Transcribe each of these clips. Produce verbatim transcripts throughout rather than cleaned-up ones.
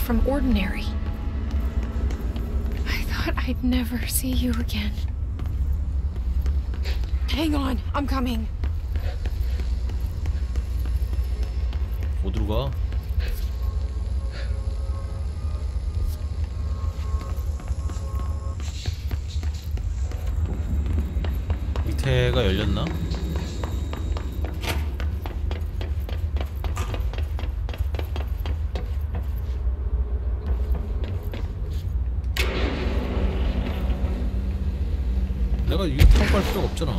from ordinary. I thought I'd never see you again. Hang on, I'm coming. 어디로 가? 밑에가 열렸나? 내가 이거 타고 갈 필요가 없잖아.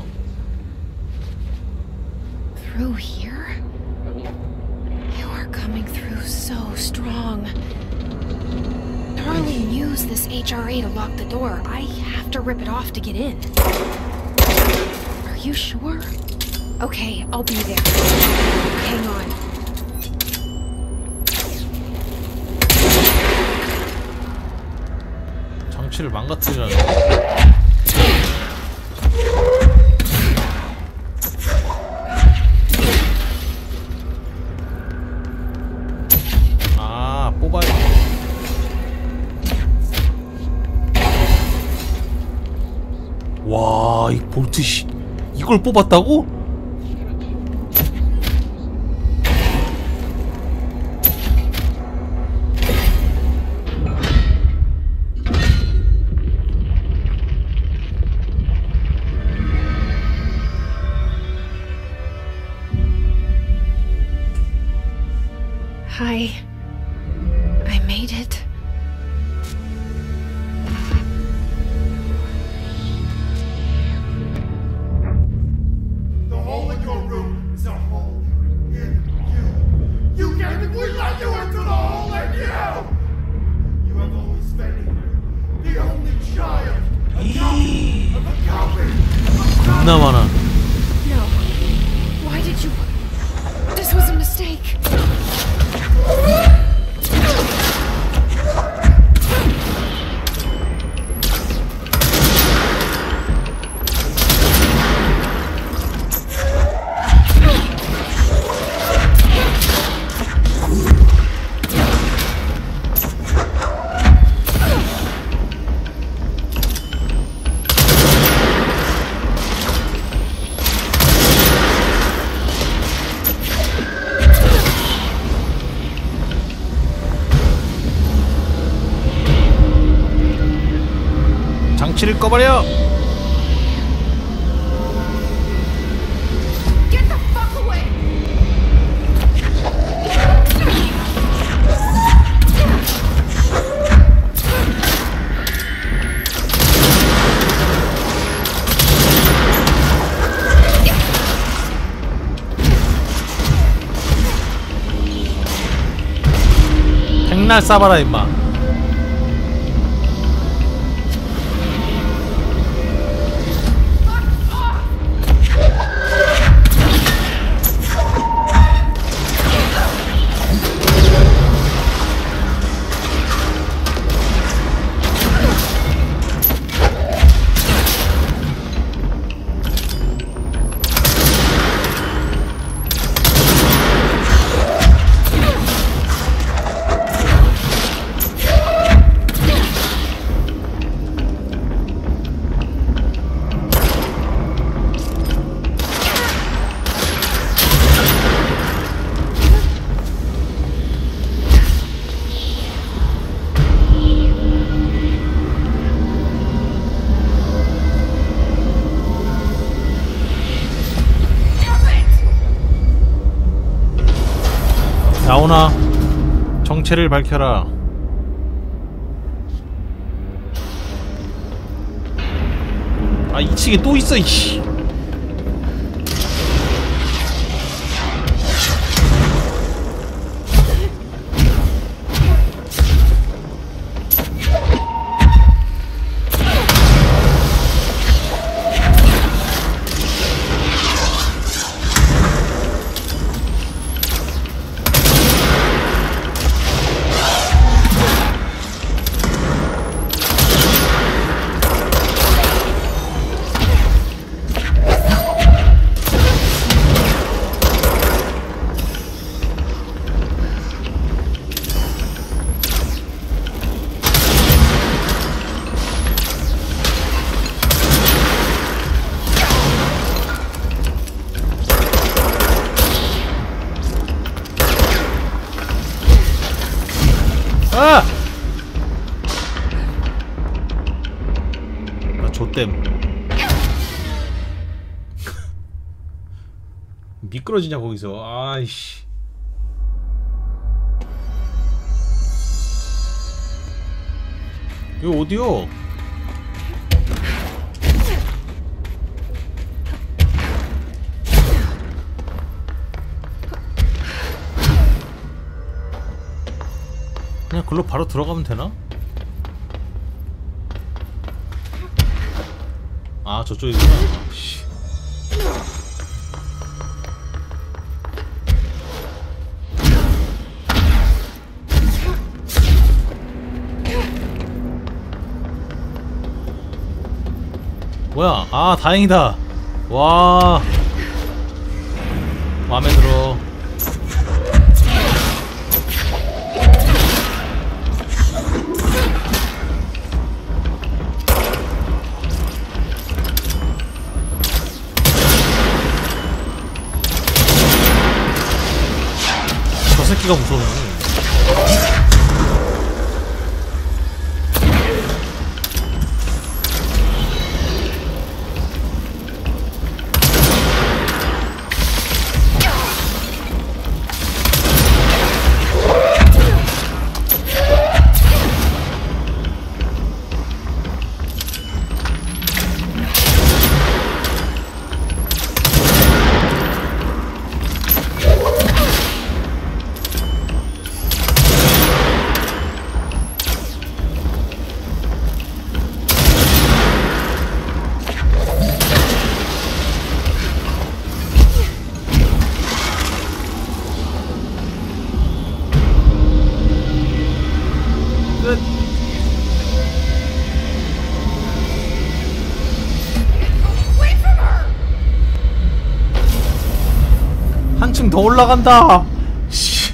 Through here? You are coming through so strong. Darling used this H R A to lock the door. I have to rip it off to get in. Are you sure? Okay, I'll be there. Hang on. 장치를 망가뜨리라는. 아, 뽑아야 돼. 와, 이 볼트 씨, 이걸 뽑았다고? Hi. I made it. The hole in your room is a hole in you. You gave it, we let you into the hole in you! You have only spent here, the only child, a copy of a copy of a copy. 겁나 많아. No. Why did you... This was a mistake. 장치를 꺼버려! Get the fuck away! 백날 쏴봐라 임마. 나오나? 정체를 밝혀라. 아, 이 층에 또 있어, 이씨. 좆댐. 미끄러지냐 거기서. 아이씨. 이거 어디요? 그냥 글로 바로 들어가면 되나? 아 저쪽이구나. 씨. 뭐야? 아 다행이다. 와 마음에 들어. 저 새끼가 무서워. 한층 더 올라간다. 씨.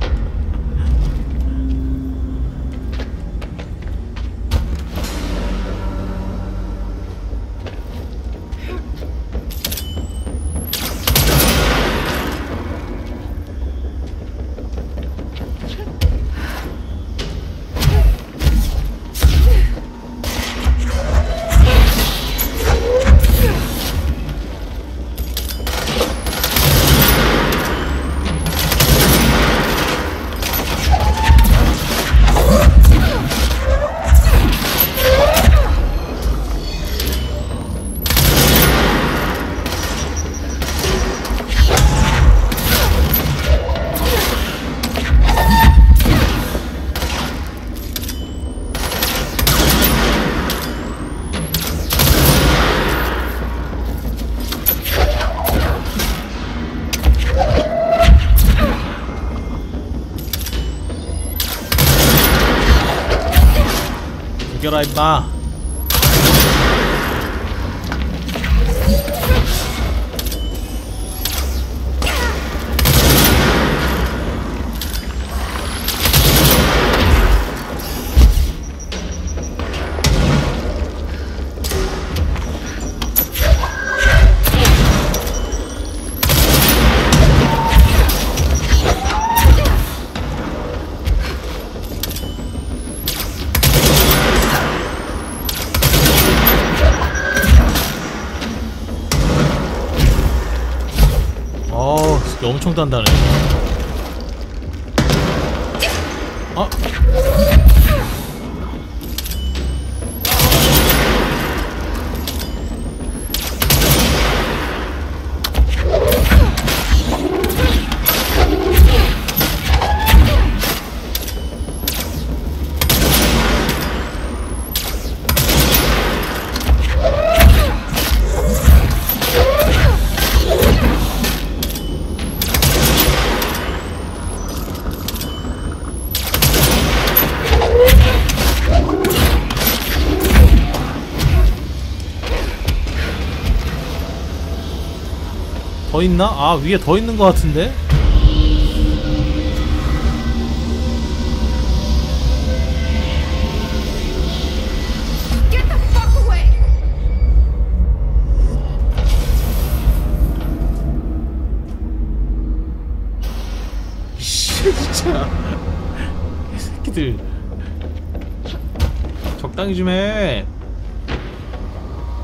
죽여라 임마. 엄청 단단해. 아. 더 있나? 아 위에 더 있는 것 같은데? Get the fuck away! 씨 진짜 이 새끼들 적당히 좀 해.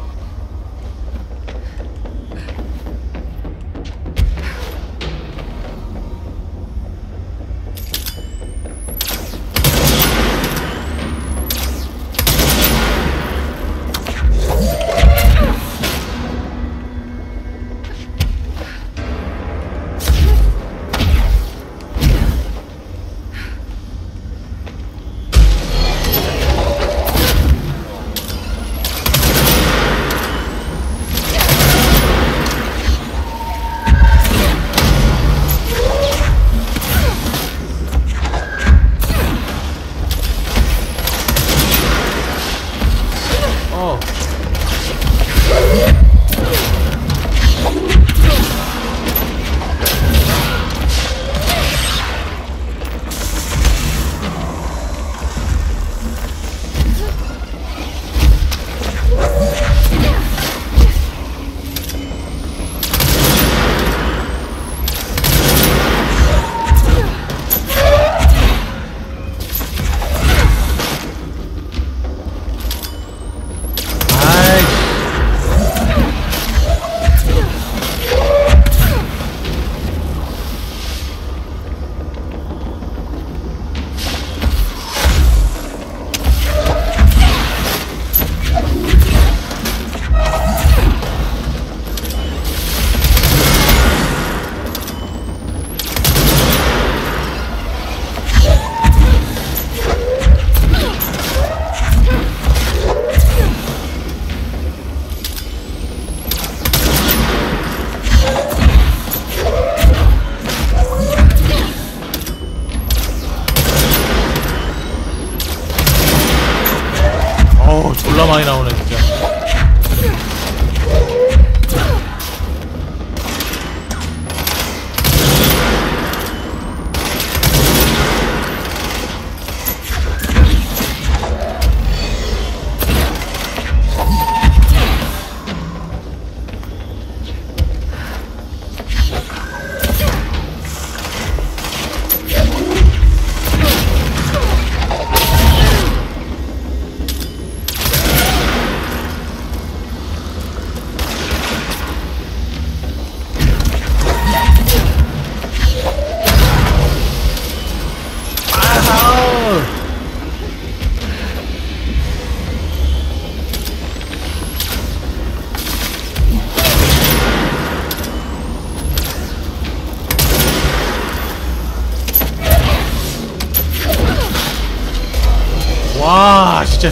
와 진짜.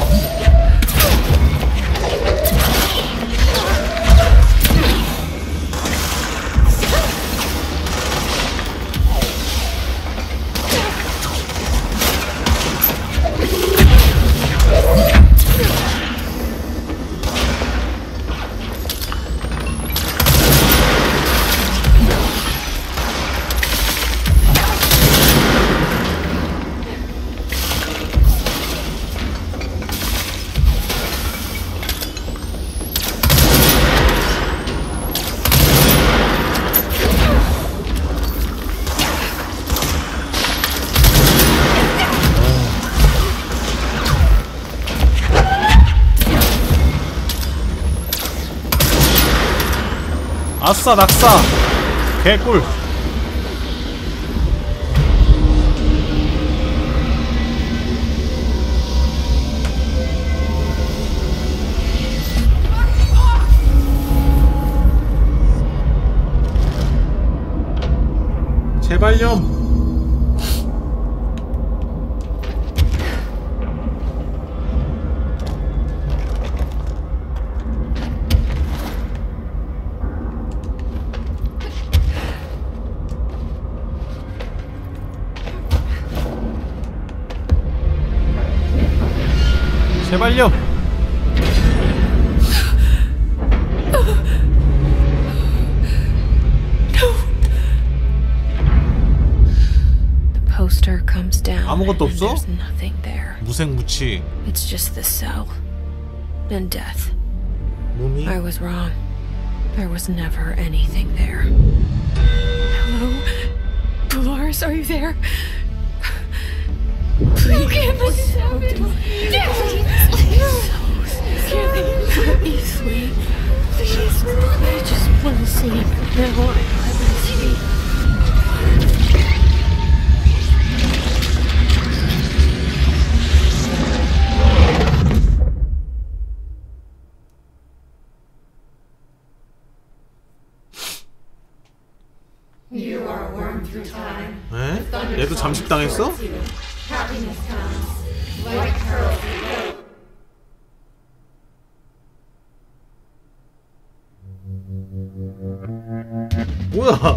아싸 낙사 개꿀. 제발렴. 제발요. Poster comes down. 아무것도 없어? There's nothing there. 무생무치. It's just the cell and death. 몸이. I was wrong. There was never anything there. Hello, Dolores, are you there? Please. You can't be so please. Let me sleep. Please. I just want to sleep. Now I let me sleep. You are worn through time. 에? 얘도 잠식당했어? Happiness comes like pearls. 뭐야?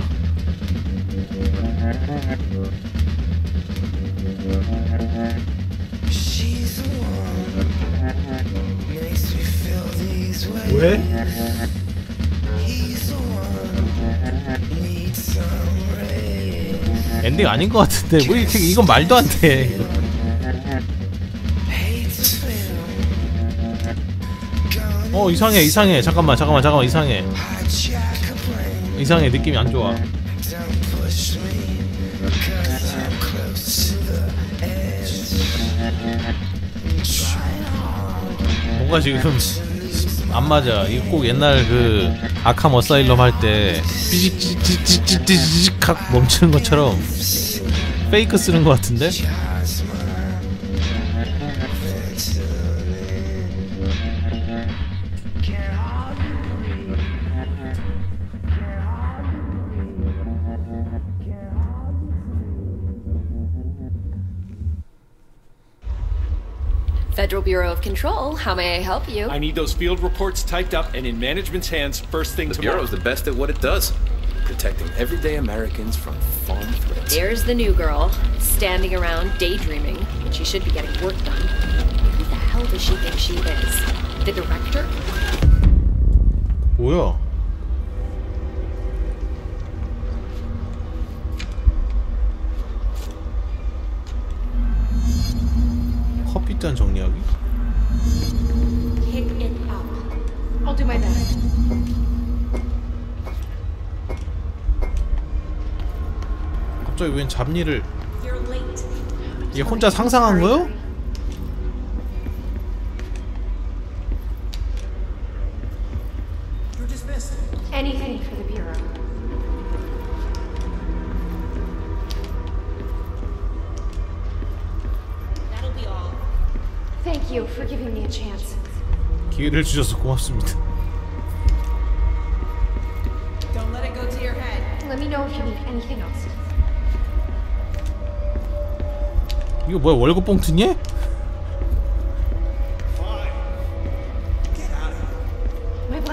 She's the one makes me feel these ways. 왜? He's the one needs some rain. 엔딩 아닌 것 같은데 왜 이렇게 이건 말도 안 돼. Hate to feel gone. 어 이상해 이상해 잠깐만 잠깐만 잠깐만 이상해 Hijack a plane. 이상해 느낌이 안 좋아. Don't push me, 'cause I'm close to the edge. Try hard. 뭔가 지금 안 맞아. 이거 꼭 옛날 그 아캄 어사일럼 할 때 삐직찌직찌직찌직 하고 멈추는 것처럼 페이크 쓰는 것 같은데? Federal Bureau of Control, how may I help you? I need those field reports typed up and in management's hands first thing The tomorrow. Bureau's the best at what it does, protecting everyday Americans from foreign threats. There's the new girl, standing around daydreaming, when she should be getting work done. Who the hell does she think she is? The director? 뭐야? 커피잔 정리하기? Pick it up. I'll do my best. 갑자기 웬 잡일을 You're late. 얘 혼자 상상한 거요? You're dismissed. Anything for the Bureau. That'll be all. Thank you for giving me a chance. 기회를 주셔서 고맙습니다. Don't let it go to your head. Let me know if you need anything else. 이거 뭐야 월급 봉투니?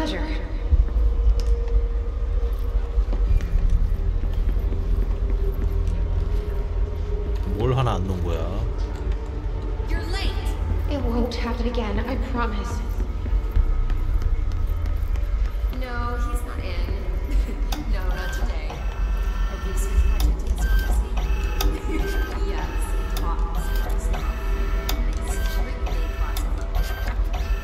pleasure. 뭘 하나 안 놓은 거야? You're late. It won't happen again, I promise. No, he's not in. No, not today. At least he's catching to his pharmacy. Yes, talks for himself. Strictly classified.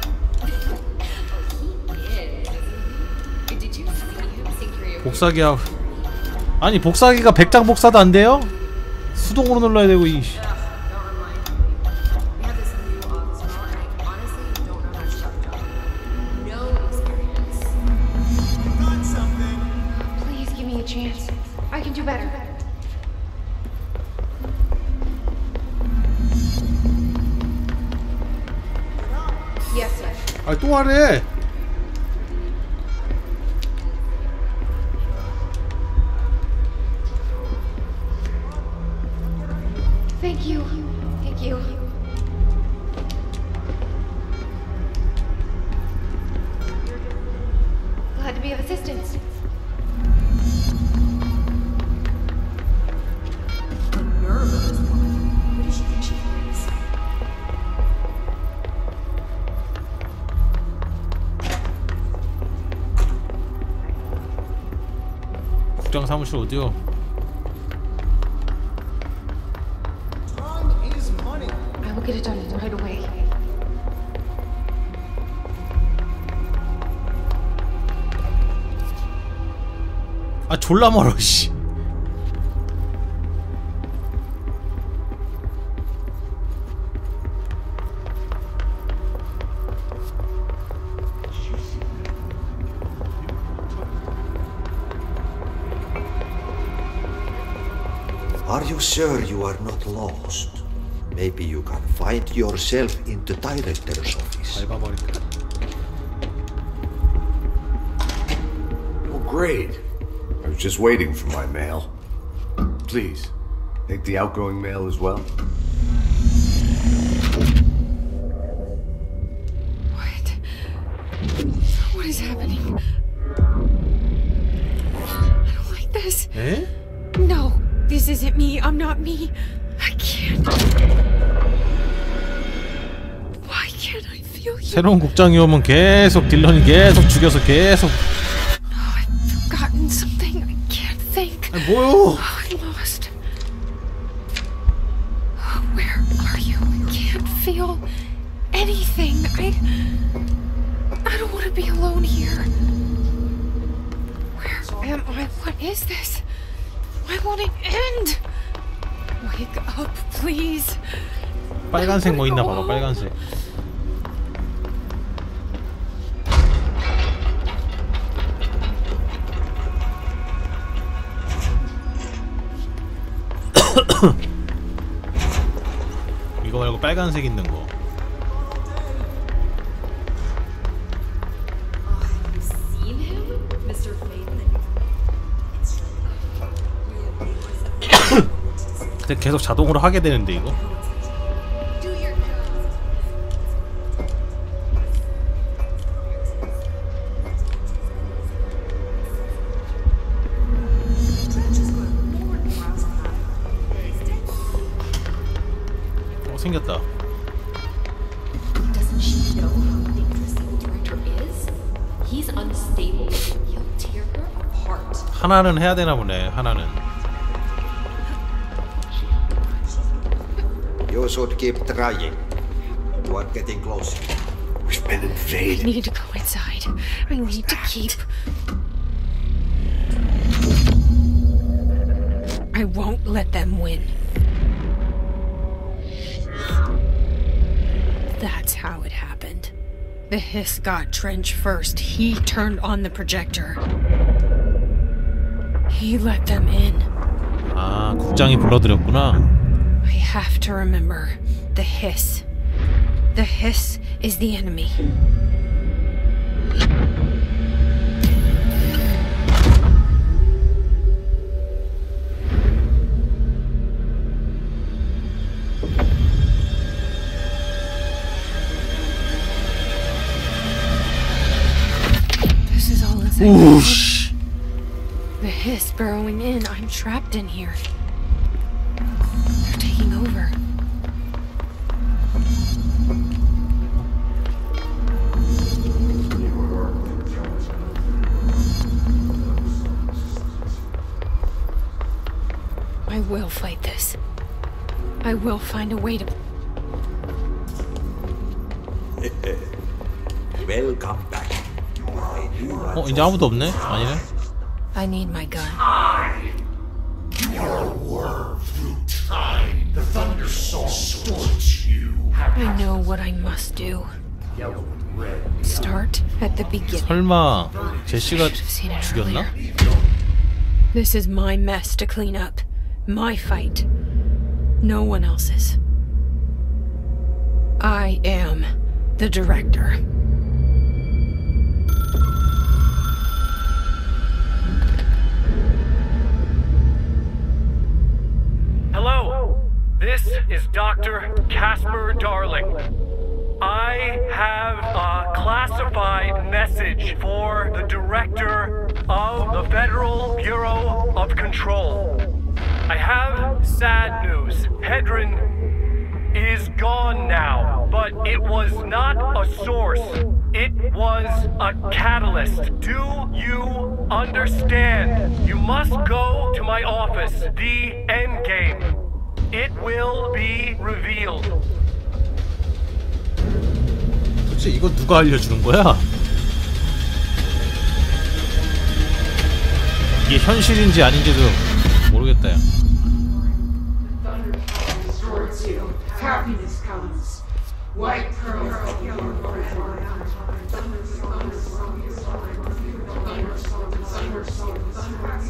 Oh, he is, isn't he? Did you see him sing karaoke? 복사기야. 아니 복사기가 백 장 복사도 안 돼요? 수동으로 눌러야 되고 이. Please give me a chance. I can do better. Yes, sir. 아 또 하래. Thank you. Thank you. Glad to be of assistance. The nerve of this woman. Who does she think she is? 국장 사무실 어디요? I will get it done right away. 아 졸라 멀어 씨. Are you sure you are not lost? Maybe you can find yourself in the director's office. 밟아버릴까. Oh, great. I was just waiting for my mail. Please, take the outgoing mail as well. What? What is happening? I don't like this. 에? No, this isn't me. I'm not me. I can't. Why can't I feel you? 새로운 국장이 오면 계속 딜런이 계속 죽여서 계속. Oh, I've forgotten something. I can't think. 아니 뭐요? Oh, I'm lost. Oh, where are you? I can't feel anything. I. I don't want to be alone here. Where am I? What is this? Why won't it end? Wake up, please. 빨간색 뭐 있나 봐봐. 빨간색. 이거 말고 빨간색 있는 거. Have you seen him, Mister Faith? 근데 계속 자동으로 하게 되는데 이거. Do your 어 생겼다. Doesn't she know how dangerous the old director is? He's unstable. He'll tear her apart. 하나는 해야 되나 보네. 하나는. You should keep trying. You are getting closer. We've been I invaded. need to go inside. I need to keep. I won't let them win. That's how it happened. The Hiss got Trench first. He turned on the projector. He let them in. 아 국장이 불러들였구나. I have to remember the Hiss. The Hiss is the enemy. As I 우씨. the hiss burrowing in, I'm trapped in here. They're taking over. I will fight this. I will find a way to... Welcome back. 어 이제 아무도 없네? 아니네. I need my gun. Your worm through time. The thunder soul scorch you. I know what I must do. Start at the beginning. 설마 제시가 Should have seen it 죽였나? earlier. This is my mess to clean up. My fight. No one else's. I am the director. Hello, this is Doctor Casper Darling. I have a classified message for the director of the Federal Bureau of Control. I have sad news. Hedron is gone now, but it was not a source. It was a catalyst. Do you understand? You must go to my office, the Endgame. It will be revealed. 도대체 이거 누가 알려주는 거야? 이게 현실인지 아닌지도 모르겠다 야. Happiness comes. White pearls of your forever. Thunder song, thunder song, thunder song, thunder song, thunder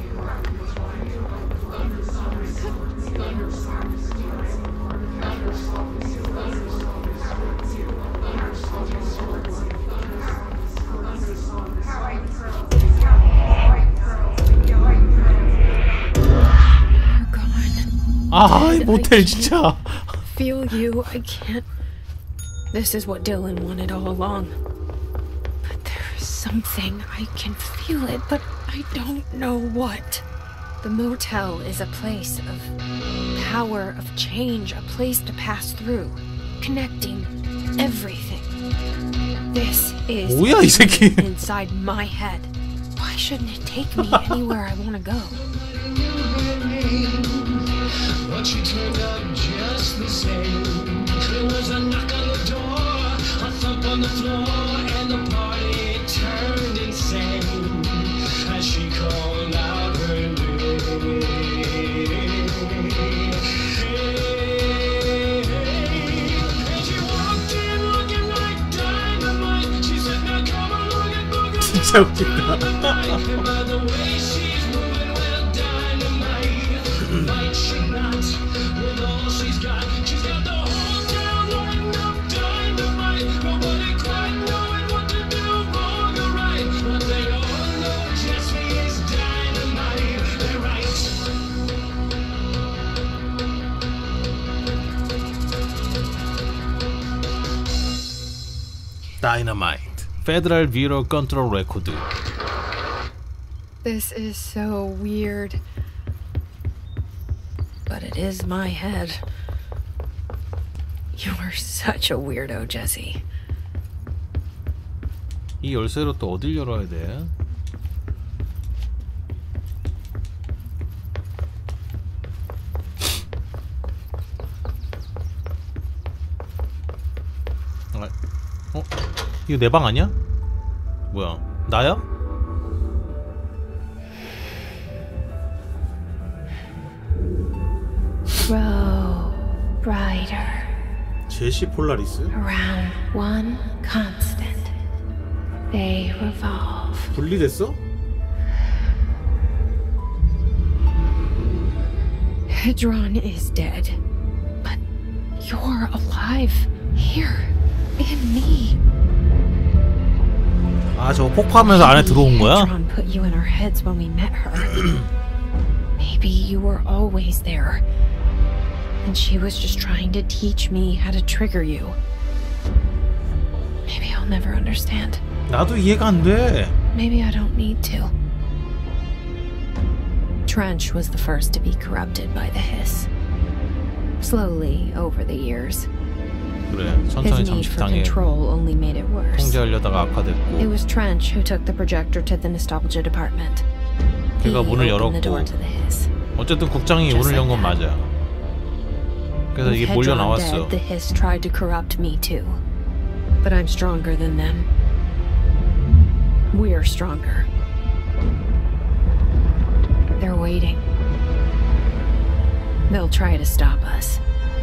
아, 이 모텔 진짜. Feel you, I can't. This is what Dylan wanted all along. But there's something, I can feel it, but I don't know what. The motel is a place of power, of change, a place to pass through, connecting everything. This is 뭐야, 이 새끼. inside my head. Why shouldn't it take me anywhere I want to go? But she turned out just the same. There was a knock on the door, a thump on the floor, and the party turned insane as she called out her name. And she walked in looking like dynamite. She said, "Now come along and boogie." 진짜 웃긴다. And by the way she's moving, well, dynamite. Like she not with all she's got. She's got the whole town lighting up dynamite. Nobody quite knowing what to do, wrong or right. But they all know Jessie is dynamite. They're right. Dynamite. Federal Bureau Control Record. This is so weird. But it is my head. You're such a weirdo, Jesse. 이 열쇠로 또 어딜 열어야 돼? 아, 어? 이거 내 방 아니야? 뭐야? 나야? Grow brighter. 제시 폴라리스? Around one constant. They revolve. 분리됐어? Hedron is dead. But you're alive. Here. In me. 아, 저거 폭파하면서 안에 들어온 거야? Hedron put you in our heads when we met her. Maybe you were always there. And she was just trying to teach me how to trigger you. Maybe I'll never understand. 나도 이해가 안 돼. maybe I don't need to. Trench was the first to be corrupted by the hiss. Slowly, over the years. 그래, His 천천히 need for 잠식당해 control only made it worse. 통제하려다가 악화됐고 It was Trench who took the projector to the nostalgia department. He 걔가 문을 opened the door 열었고 to the hiss. 어쨌든 국장이 문을 연 건 맞아. 그래서 With 이게 몰려 Hedron 나왔어. dead, the hiss tried to corrupt me too. But I'm stronger than them. We're stronger. They're waiting. They'll try to stop us.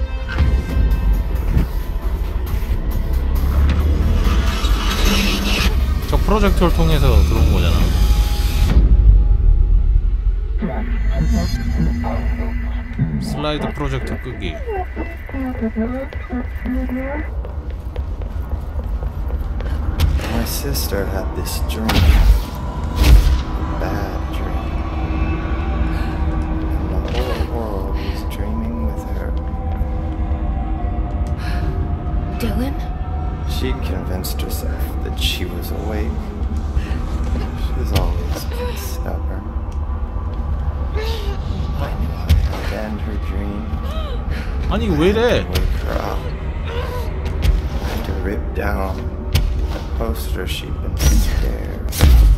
저 프로젝터를 통해서 들어온 거잖아. 슬라이드 프로젝터 끄기. My sister had this dream. A bad dream. And the whole world was dreaming with her. Dylan? She'd convinced herself that she was awake. She's always been stubborn. I knew I had to end her dream. 아니 왜 이래? Wake her up. I had to rip down the poster she'd been staring.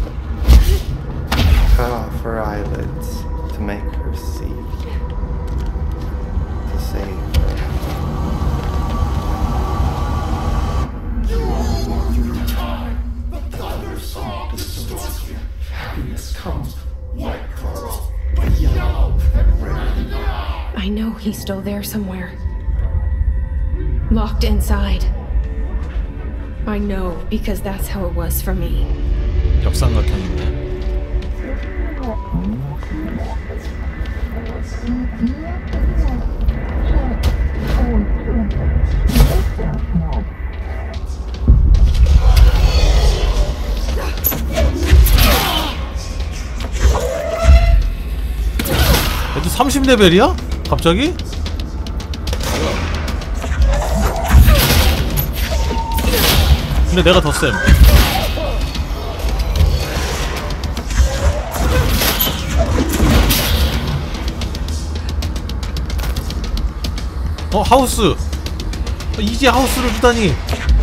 Cut off her eyelids to make her see. To save her. You are going through time. The thunder song distorts you. Happiness comes. White curls, but yellow and red now. I know he's still there somewhere. Locked inside. I know, because that's how it was for me. 역삼각형인데. 얘도 삼십 레벨이야? 갑자기? 근데 내가 더 쌤. 어, 하우스! 이제 하우스를 주다니!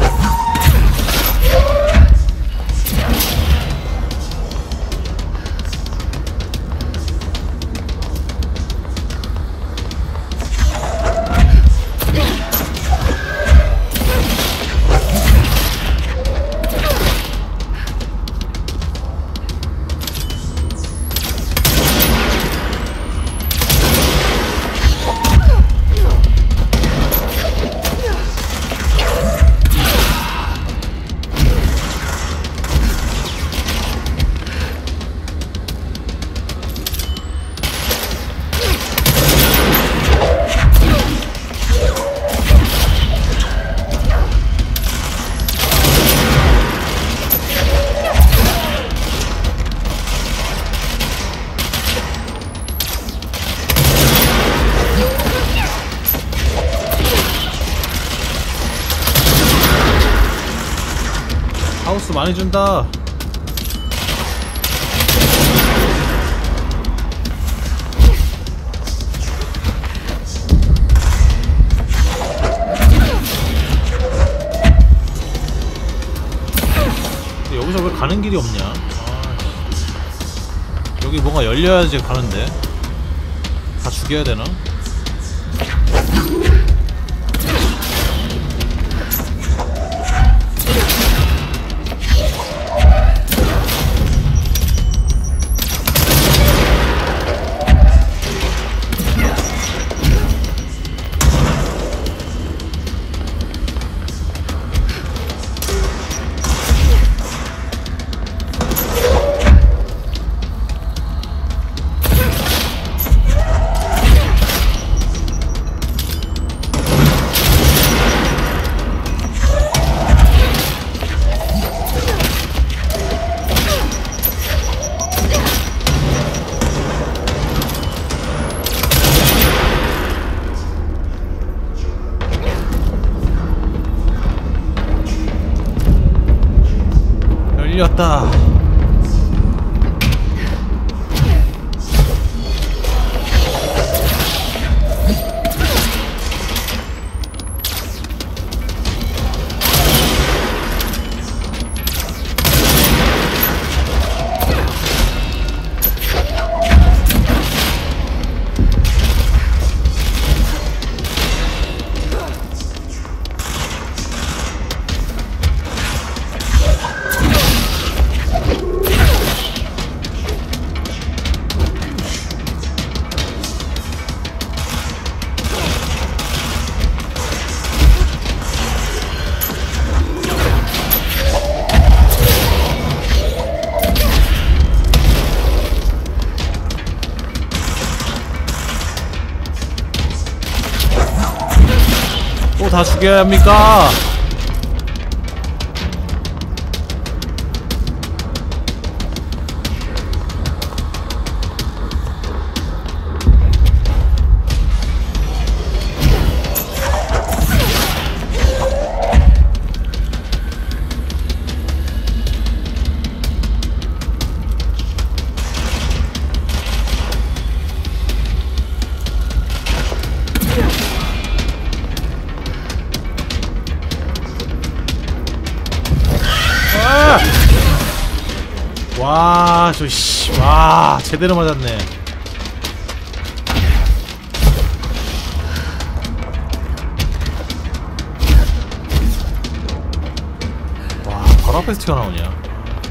하우스 많이 준다. 여기서 왜 가는 길이 없냐? 아, 여기 뭔가 열려야지 가는데. 다 죽여야 되나? 열렸다. 다 죽여야 합니까? 와, 저 씨, 와, 제대로 맞았네. 와, 바로 앞에서 튀어나오냐.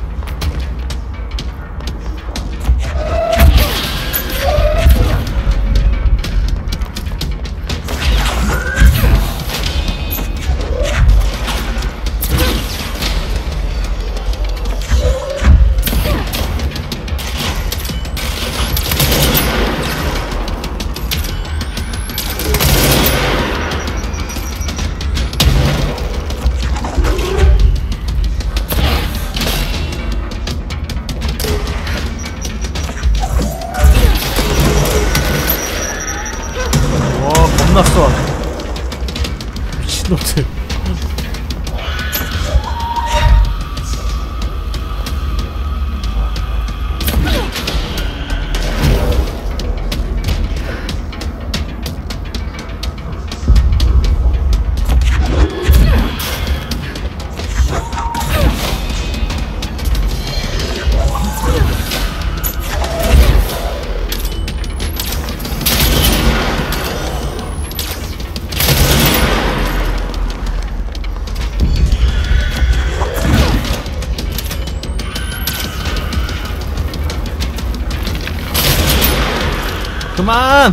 났어. 미친놈들. 그만!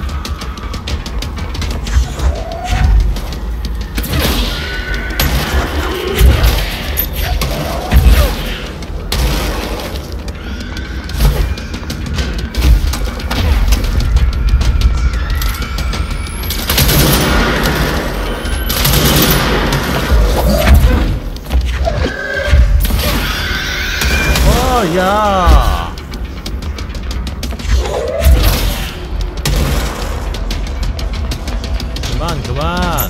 어, 야! 그만 그만.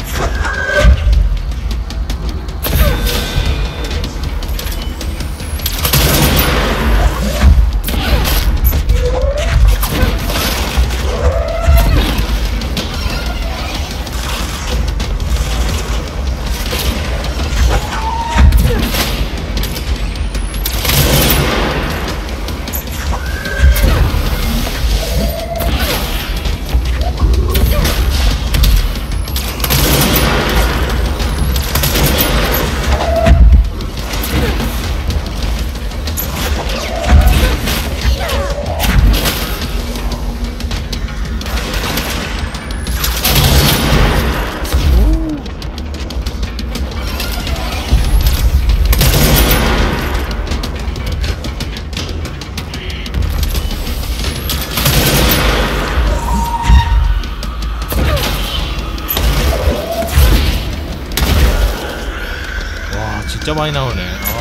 진짜 많이 나오네.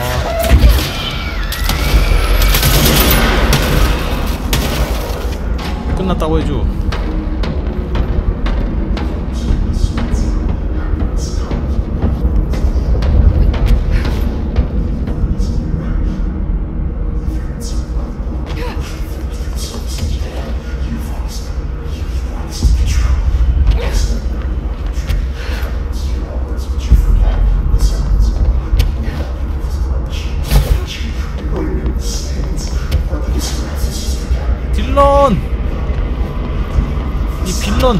아. 끝났다고 해줘. 빌런! 이 빌런!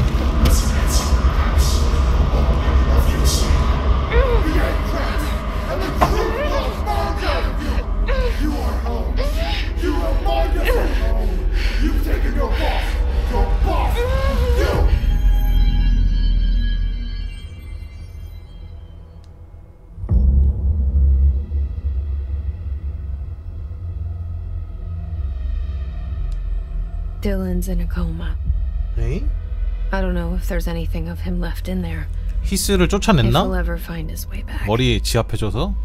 Dylan's in a coma. Hey? I don't know if there's anything of him left in there. 히스를 If 쫓아냈나? he'll ever find his way back. 머리에 지압해줘서?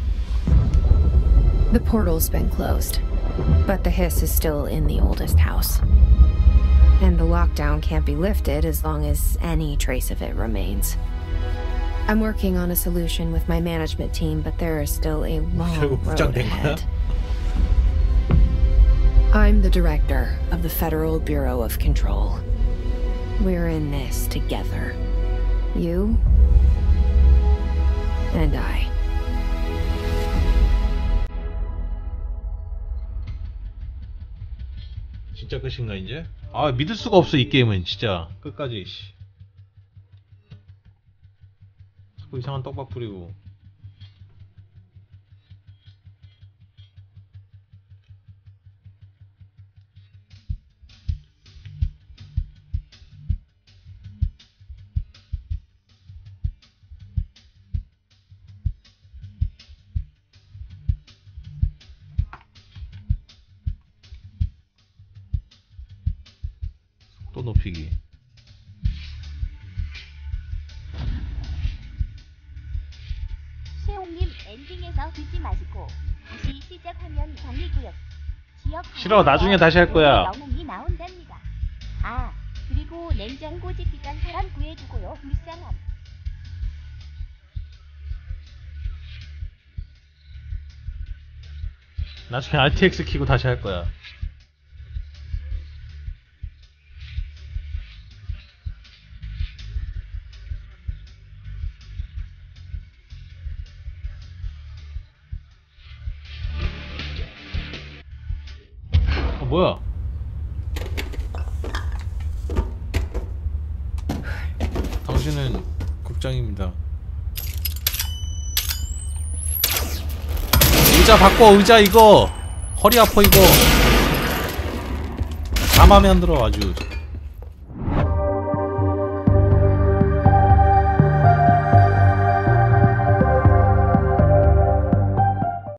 The portal's been closed, but the hiss is still in the oldest house. And the lockdown can't be lifted as long as any trace of it remains. I'm working on a solution with my management team, but there is still a long 결국 road 부장된 거야? ahead. I'm the director of the Federal Bureau of Control. We're in this together. You and I. 진짜 끝인가 이제? 아 믿을 수가 없어 이 게임은 진짜 끝까지. 씨. 자꾸 이상한 떡밥 뿌리고. 또 높이기. 최홍님 엔딩에서 듣지 마시고 다시 시작하면 정리구역. 지역 싫어, 나중에 다시 할 거야. 영웅이 나온답니다. 아 그리고 냉장고 집기간 사람 구해주고요. 불쌍함. 나중에 알티엑스 키고 다시 할 거야. 어, 뭐야? 당신은 국장입니다. 의자 바꿔, 의자 이거 허리 아파 이거. 담하면 안 들어 아주.